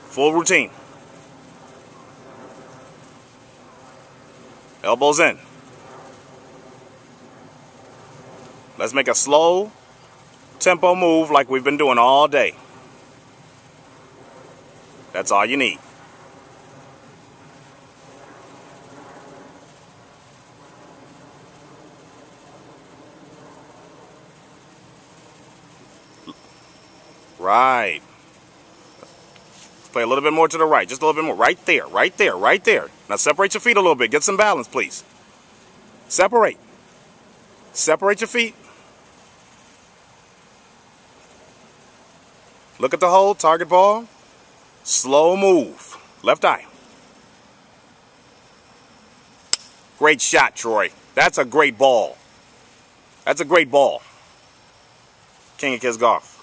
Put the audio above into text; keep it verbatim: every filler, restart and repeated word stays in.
Full routine. Elbows in. Let's make a slow tempo move like we've been doing all day. That's all you need. Right. Play a little bit more to the right. Just a little bit more. Right there. Right there. Right there. Now separate your feet a little bit. Get some balance, please. Separate. Separate your feet. Look at the hole. Target ball. Slow move. Left eye. Great shot, Troy. That's a great ball. That's a great ball. King of Kids Golf.